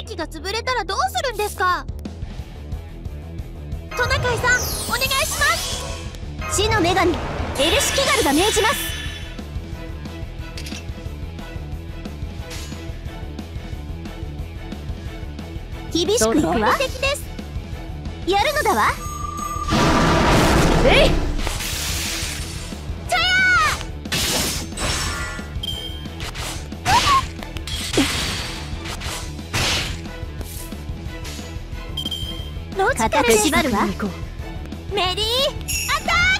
駅が潰れたらどうするんですか。トナカイさん、お願いします。 地の女神エルシキガルが命じます。厳しくいくわ。 敵です。 やるのだわ。 えい。 固く縛るわ。 メリーア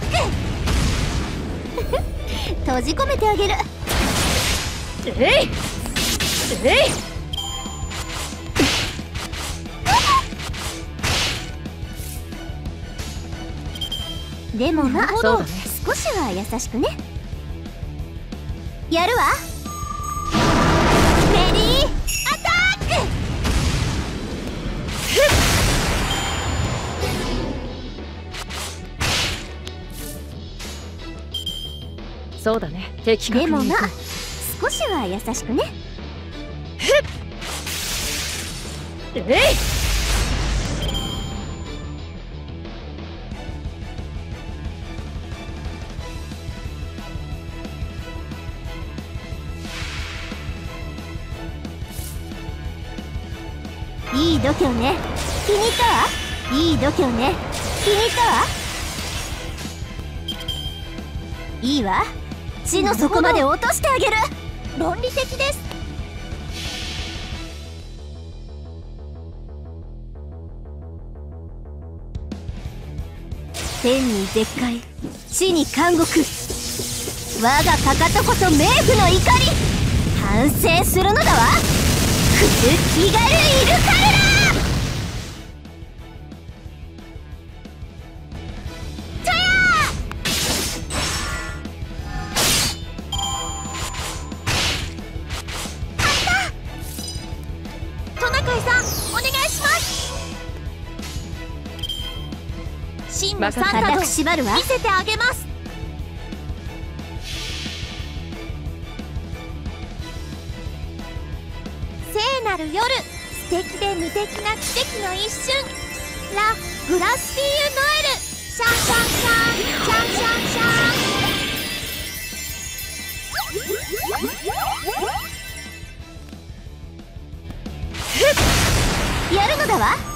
タック閉じ込めてあげる。 えいえい。 でもまあ、 そうだね。 少しは優しくね。やるわ。 メリーアタックそうだね。的確にでもまあ行こ少しは優しくね。 う。えい。 いい度胸ね。気に入ったわ。いい度胸ね。気に入ったわ。いいわ。地の底まで落としてあげる。 論理的です。 天に絶海、地に監獄。我がかかとこそ冥府の怒り。反省するのだわ。クズ気軽イルカルラ。 トナカイさん、お願いします。真のサンタ固とく縛るわ。 見せてあげます。聖なる夜、素敵で無敵な奇跡の一瞬。ラ・グラスピーユ・ノエル。シャンシャンシャンシャンシャンシャン。 やるのだわ。